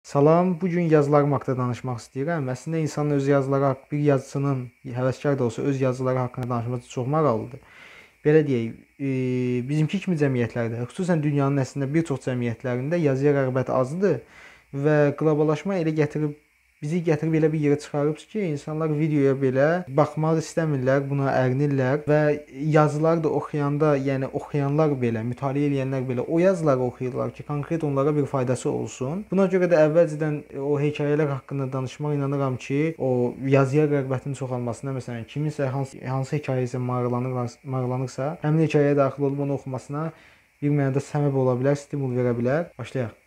Salam, bu gün yazılarım haqqında danışmaq istəyirəm. Əslində insanın öz yazıları bir yazıçının həvəskar da olsa öz yazıları haqqında danışması çox maraqlıdır. Belə deyək, bizimki kimi cəmiyyətlərdə, xüsusən dünyanın əslində bir çox cəmiyyətlərində yazıya rəğbət azdır və qloballaşma bizi gətirib elə bir yerə çıxarıb ki, insanlar videoya belə baxmaq istəmirlər, buna ərinirlər və yazıları da oxuyanda, yəni oxuyanlar belə, mütaliə edənlər belə o yazıları oxuyurlar ki, konkret onlara bir faydası olsun. Buna görə də əvvəlcədən o hekayələr haqqında danışmaq inanıram ki, o yazıya rəğbətin çoxalmasına, məsələn, kiminsə hansı hekayəyə maraqlanırsa, həmin hekayəyə daxil olub onu oxumasına bir mənada səbəb ola bilər, stimul verə bilər. Başlayaq.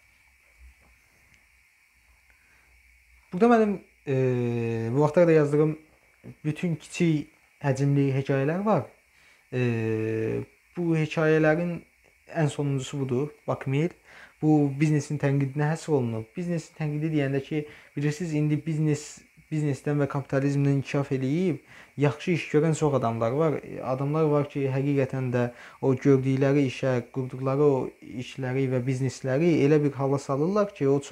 Burada mənim bu vaxtlarda yazdığım bütün kiçik həcmli hekayələr var. Bu hekayələrin ən sonuncusu budur, Bakmir. Bu biznesin tənqidinə həsr olunub. Biznesin tənqidi deyəndə ki, bilirsiniz, indi biznesdən və kapitalizmdən inkişaf eləyib, yaxşı iş görən çox adamlar var. Adamlar var ki, həqiqətən də o gördükləri işə, qurduqları o işləri və biznesləri elə bir hala salırlar ki, o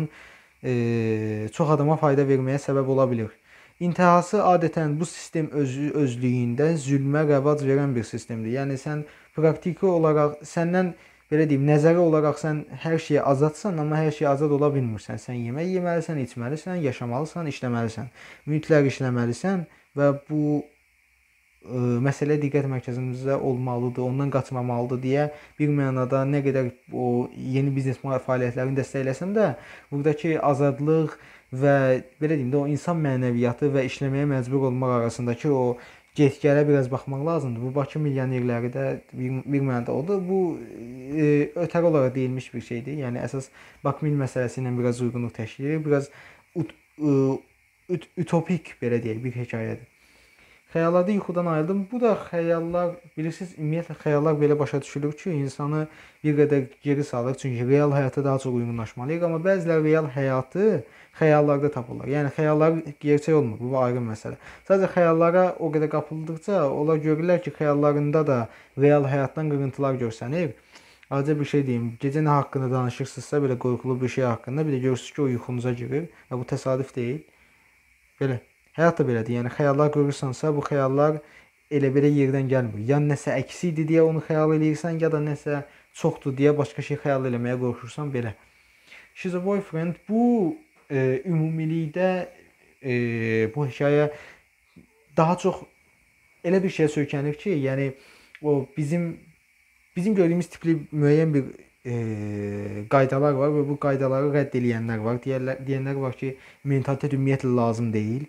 çox adama fayda verməyə səbəb ola bilər. İntihası adətən bu sistem özlüyündə zülmə rəvac verən bir sistemdir. Yəni sən praktiki olaraq səndən belə deyim, nəzəri olaraq sən hər şeyə azadsan, amma hər şeyə azad ola bilmirsən. Sən yemək yeməlisən, içməlisən, yaşamalısan, işləməlisən. Mütləq işləməlisən və bu məsələ diqqət mərkəzimizdə olmalıdır, ondan qaçmamalıdır deyə bir mənada nə qədər o yeni biznes fəaliyyətlərini dəstəkləsəm də, buradakı azadlıq və belə deyim də o insan mənəviyyatı və işləməyə məcbur olmaq arasındakı o get-gələ biraz baxmaq lazımdır. Bu Bakı milyonerləri də bir mənada odur. Bu ötəri olaraq deyilmiş bir şeydir. Yəni əsas Bakmil məsələsi ilə biraz uyğunluq təşkil edir. Biraz utopik belə deyək bir hekayədir. Xəyallarda yuxudan ayıldım. Bu da xəyallar, bilirsiniz, ümumiyyətlə xəyallar belə başa düşülür ki, insanı bir qədər geri salır. Çünki real həyata daha çox uyğunlaşmalıyıq, amma bəzilər real həyatı xəyallarda tapırlar. Yəni xəyallar gerçək olmur. Bu ayrı məsələ. Sadəcə xəyallara o qədər qapıldıqca onlar görürlər ki, xəyallarında da real həyatdan qırıntılar görsənir. Ayrıca bir şey deyim, gecə nə haqqında danışırsınızsa, belə qorxulu bir şey haqqında, bir də görürsünüz ki, o yuxunuza girir və bu təsadüf deyil. Belə. Həyat da belədir. Yəni xəyallar görürsənsə, bu xəyallar elə-belə yerdən gəlmir. Ya nəsə əksidir deyə onu xəyal eləyirsən, ya da nəsə çoxdur deyə başqa şey xəyal eləməyə qorxursan, belə. She's a Boyfriend bu ümumilikdə bu hekayə daha çox elə bir şeyə söykənir ki, yəni o bizim gördüyümüz tipli müəyyən bir qaydalar var və bu qaydaları rədd edənlər var. Deyənlər var ki, mentalitet ümumiyyətlə lazım deyil.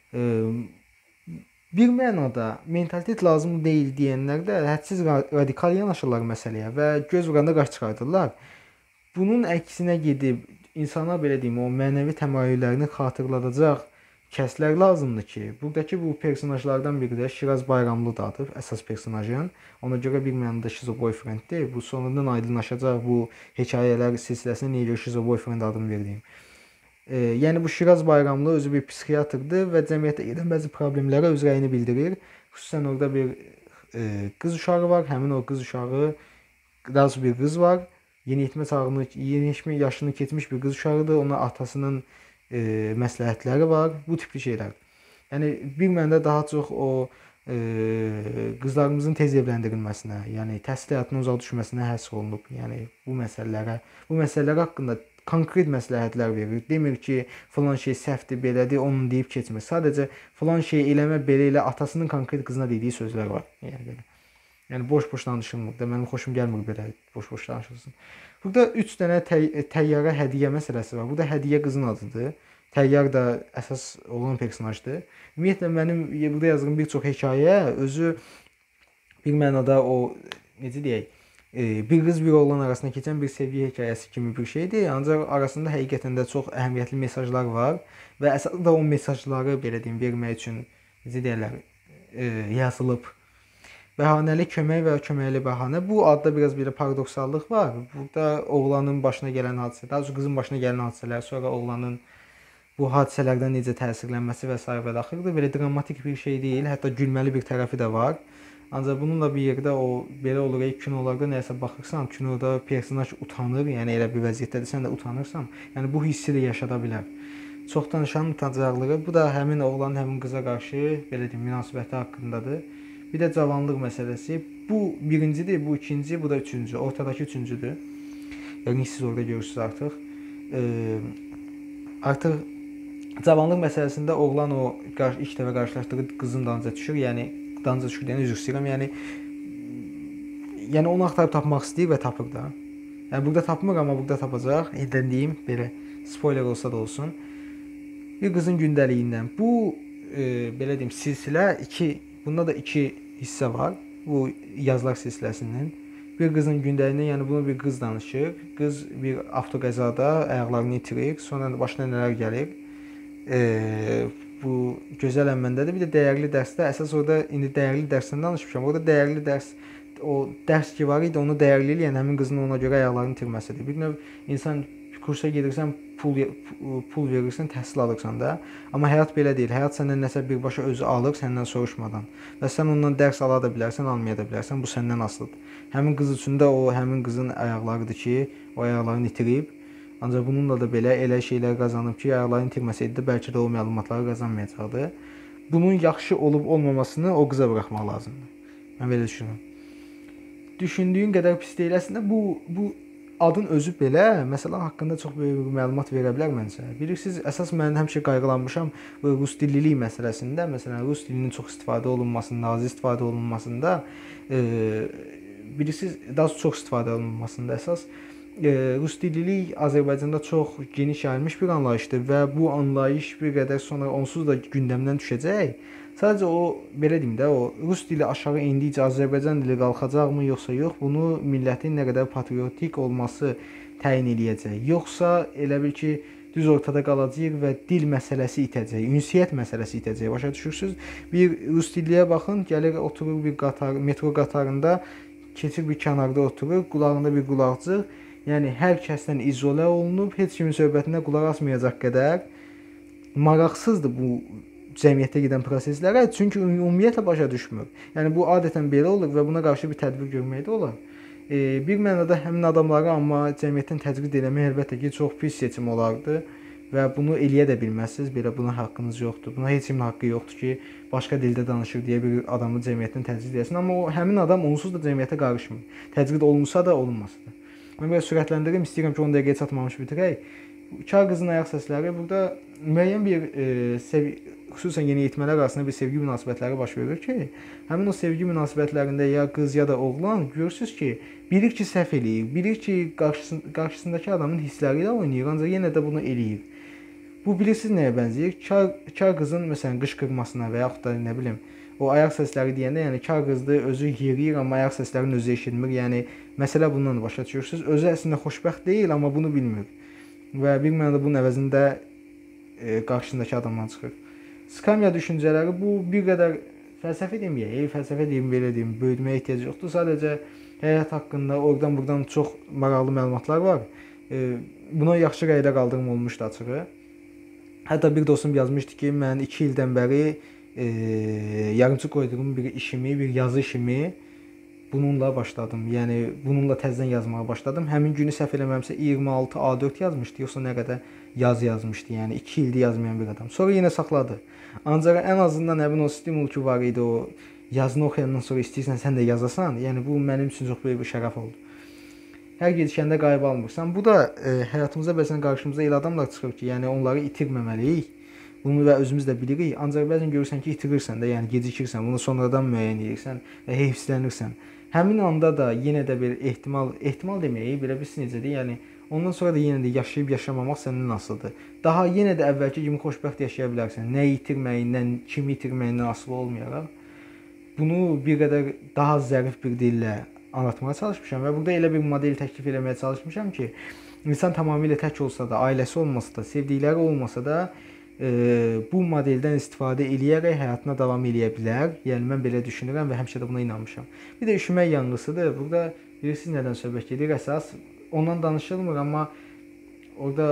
Bir mənada mentalitet lazım deyil deyənlər də hədsiz radikal yanaşırlar məsələyə və göz vuranda qaç çıxardırlar. Bunun əksinə gedib insana belə deyim, o mənəvi təmayüllərini xatırladacaq kəslər lazımdır ki, buradakı bu personajlardan biri də Şiraz Bayramlıdır adı, əsas personajın. Ona görə bir mənada She's a Boyfrienddir. Bu sonradan aydınlaşacaq bu hekayələr silsiləsinə niyə görə She's a Boyfriend adını verdiyim. Yəni bu Şiraz Bayramlı özü bir psixiatrdır və cəmiyyətdə gedən bəzi problemlərə öz rəyini bildirir. Xüsusən orada bir qız uşağı var. Həmin o qız uşağı, daha doğrusu bir qız var. Yeniyetmə yaşını keçmiş bir qız uşağıdır. Ona atasının məsləhətləri var. Bu tipli şeylər. Yəni bir məndə daha çox o qızlarımızın tez evləndirilməsinə, yəni təhsil həyatından uzaq düşməsinə həsr olunub. Yəni bu məsələlər haqqında konkret məsləhətlər verir. Demir ki, falan şey səhvdir, belədir, onu deyib keçmir. Sadəcə falan şey eləmə, belə elə atasının konkret qızına dediyi sözlər var. Yəni boş-boş danışılmır da, mənim xoşum gəlmir belə boş-boş danışılsın. Burada 3 dənə təyyarə hədiyyə məsələsi var. Bu da hədiyyə qızın adıdır. Təyyar da əsas olan personajdır. Ümumiyyətlə mənim burada yazdığım bir çox hekayə özü bir mənada o necə deyək, bir qız bir oğlan arasında keçən bir sevgi hekayəsi kimi bir şeydir. Ancaq arasında həqiqətən də çox əhəmiyyətli mesajlar var və əsasında o mesajları belə deyim vermək üçün necə deyirlər, yazılıb. Bəhanəli kömək və köməkli bəhanə. Bu adda biraz belə paradoksallıq var. Burada oğlanın başına gələn hadisə, daha doğrusu qızın başına gələn hadisələr, sonra oğlanın bu hadisələrdən necə təsirlənməsi və s. və daxildir. Belə dramatik bir şey deyil, hətta gülməli bir tərəfi də var. Ancaq bununla bir yerdə o belə olur, kinolarda nəsə baxırsan, kinoda personaj utanır, yəni elə bir vəziyyətdədir, sən də utanırsan. Yəni bu hissi də yaşada bilər. Çox danışanın utancaqlığı, bu da həmin oğlanın həmin qıza qarşı belə deyim, münasibəti haqqındadır. Bir də cavanlıq məsələsi. Bu birincidir, bu ikinci, bu da üçüncü. Ortadakı üçüncüdür. Yəni siz orada görürsüz artıq. Artıq cavanlıq məsələsində oğlan o ilk dəfə qarşılaşdığı qızın dalınca düşür. Yəni dalınca düşür deyən üzr istəyirəm. Yəni onu axtarıb tapmaq istəyir və tapır da. Yəni burada tapmır, amma burada tapacaq. Edən deyim, belə spoiler olsa da olsun. Bir qızın gündəliyindən. Bu belə deyim, silsilə bunda da 2 hissə var. Bu yazılar silsiləsindən. Bir qızın gündəliyindən, yəni bunu bir qız danışır. Qız bir avtoqəzada ayaqlarını itirir, sonra başına nələr gəlir. Bu gözəl əmməndədir. Bir də dəyərli dərsdə, əsas orada indi dəyərli dərsdən danışmışam. Orada dəyərli dərs, o dərs ki var idi, onu dəyərli eləyən həmin qızın ona görə ayaqlarını itirməsidir. Bir növ insan kursa gedirsən, pul verirsən, təhsil alırsan da. Amma həyat belə deyil. Həyat səndən nəsə birbaşa özü alır, səndən soruşmadan. Və sən ondan dərs ala da bilərsən, almaya da bilərsən. Bu səndən asılıdır. Həmin qız üçün də o həmin qızın ayaqlarıdır ki, o ayaqlarını itirib. Ancaq bununla da belə elə şeylər qazanıb ki, ayaqlarını itirməsəydi də bəlkə də o məlumatları qazanmayacaqdı. Bunun yaxşı olub olmamasını o qıza buraxmaq lazımdır. Mən belə düşünürəm. Düşündüyün qədər pis deyil. Əslində bu adın özü belə məsələ haqqında çox böyük bir məlumat verə bilər məncə. Bilirsiniz, əsas mən həmişə qayğılanmışam rus dillilik məsələsində. Məsələn, rus dilinin çox istifadə olunmasında, az istifadə olunmasında, bilirsiniz, daha çox istifadə olunmasında əsas rus dillilik Azərbaycanda çox geniş yayılmış bir anlayışdır və bu anlayış bir qədər sonra onsuz da gündəmdən düşəcək. Sadəcə o, belə deyim də, o rus dili aşağı endikcə Azərbaycan dili qalxacaqmı, yoxsa yox, bunu millətin nə qədər patriotik olması təyin eləyəcək. Yoxsa elə bil ki, düz ortada qalacaq və dil məsələsi itəcək, ünsiyyət məsələsi itəcək. Başa düşürsüz? Bir rus dilliyə baxın, gəlir oturur bir qatar, metro qatarında, keçir bir kənarda oturur, qulağında bir qulaqcıq. Yəni hər kəsdən izolə olunub, heç kimin söhbətinə qulaq asmayacaq qədər maraqsızdır bu cəmiyyətdə gedən proseslərə, çünki ümumiyyətlə başa düşmür. Yəni bu adətən belə olur və buna qarşı bir tədbir görmək də olar. Bir mənada həmin adamları amma cəmiyyətdən təcrid eləmək əlbəttə ki, çox pis seçim olardı və bunu eləyə də bilməzsiniz. Belə buna haqqınız yoxdur. Buna heç kimin haqqı yoxdur ki, başqa dildə danışır deyə bir adamı cəmiyyətdən təcrid etsin. Amma o həmin adam onsuz da cəmiyyətə qarışmır. Təcrid olunsa da, olunmasa da. Mən belə sürətləndirim, istəyirəm ki, 10 dəqiqəyə çatmamış bitirək. Kar qızın ayaq səsləri burada müəyyən bir xüsusən yeniyetmələr arasında bir sevgi münasibətləri baş verir ki, həmin o sevgi münasibətlərində ya qız ya da oğlan görürsüz ki, bilir ki, səhv eləyir, bilir ki, qarşısındakı adamın hissləri ilə oynayır, ancaq yenə də bunu eləyir. Bu bilirsiniz nəyə bənzəyir? Kar qızın məsələn qışqırmasına və yaxud da nə bilim, o ayaq səsləri deyəndə, yəni kar qızdır, özü yeriyir, amma ayaq səslərinin özü eşitmir. Yəni məsələ bundan başa düşürsüz. Özü əslində xoşbəxt deyil, amma bunu bilmir. Və bir mənada bunun əvəzində qarşısındakı adamdan çıxır. Skamya düşüncələri bu bir qədər fəlsəfi deməyək, fəlsəfə deyim, belə deyim, böyütməyə ehtiyac yoxdur. Sadəcə həyat haqqında oradan-buradan çox maraqlı məlumatlar var. Buna yaxşı rəydə qaldırım olmuşdu açığı. Hətta bir dostum yazmışdı ki, mən 2 ildən bəri yarımçı qoyduğum bir işimi, bir yazı işimi bununla başladım. Yəni bununla təzədən yazmağa başladım. Həmin günü səhv eləmirəmsə 26 A4 yazmışdı, yoxsa nə qədər yazmışdı. Yəni 2 ildir yazmayan bir adam. Sonra yenə saxladı. Ancaq ən azından həmin o stimul ki var idi, o yazını oxuyandan sonra istəyirsən sən də yazasan, yəni bu mənim üçün çox böyük bir şərəf oldu. Hər gedişəndə qayıb almırsan. Bu da həyatımıza bəzən qarşımıza elə adamlar çıxır ki, yəni onları itirməməliyik. Bunu və özümüz də bilirik. Ancaq bəzən görürsən ki, itirirsən də, yəni gecikirsən, bunu sonradan müəyyən edirsən və heyfsilənirsən. Həmin anda da yenə də bir ehtimal deməyi, belə bilirsin necədir? Yəni ondan sonra da yenə də yaşayıb yaşamamaq səndən asılıdır. Daha yenə də əvvəlki kimi xoşbəxt yaşaya bilərsən. Nə itirməyindən, kimi itirməyindən asılı olmayaraq. Bunu bir qədər daha zərif bir dillə anlatmağa çalışmışam və burada elə bir model təklif etməyə çalışmışam ki, insan tamamilə tək olsa da, ailəsi olmasa da, sevdikləri olmasa da bu modeldən istifadə eləyərək həyatına davam eləyə bilər. Yəni mən belə düşünürəm və həmişə də buna inanmışam. Bir də üşümək yanğısıdır. Burada bilirsiniz nədən söhbət gedir? Əsas ondan danışılmır, amma orada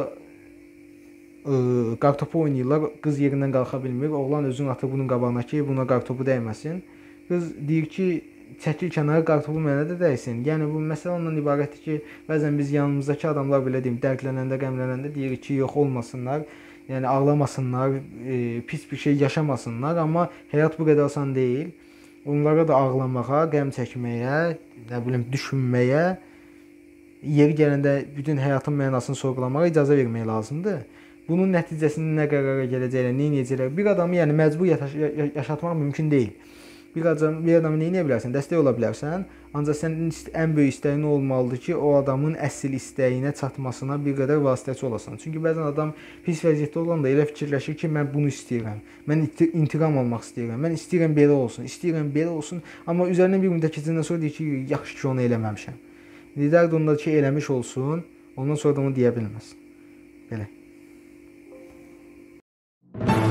qartopu oynayırlar. Qız yerindən qalxa bilmir. Oğlan özünü atır bunun qabağına ki, buna qartopu dəyməsin. Qız deyir ki, çəkil kənara, qartopu mənə də dəysin. Yəni bu məsələ ondan ibarətdir ki, bəzən biz yanımızdakı adamlar belə deyim, dərdlənəndə, qəmlənəndə deyirik ki, yox olmasınlar. Yəni ağlamasınlar, pis bir şey yaşamasınlar, amma həyat bu qədər asan deyil. Onlara da ağlamağa, qəm çəkməyə, nə bilim, düşünməyə, yeri gələndə bütün həyatın mənasını sorğulamağa icazə vermək lazımdır. Bunun nəticəsində nə qərara gələcəklər, nə edəcəklər? Bir adamı yəni məcbur yaşatmaq mümkün deyil. Bir adamı nə edə bilərsən? Dəstək ola bilərsən, ancaq sənin ən böyük istəyin olmalıdır ki, o adamın əsl istəyinə çatmasına bir qədər vasitəçi olasan. Çünki bəzən adam pis vəziyyətdə olanda elə fikirləşir ki, mən bunu istəyirəm. Mən intiqam almaq istəyirəm. Mən istəyirəm belə olsun, istəyirəm belə olsun, amma üzərindən bir müddət keçəndən sonra deyir ki, yaxşı ki, onu eləməmişəm. Lider də onda ki, eləmiş olsun, ondan sonra da onu deyə bilməz. Belə.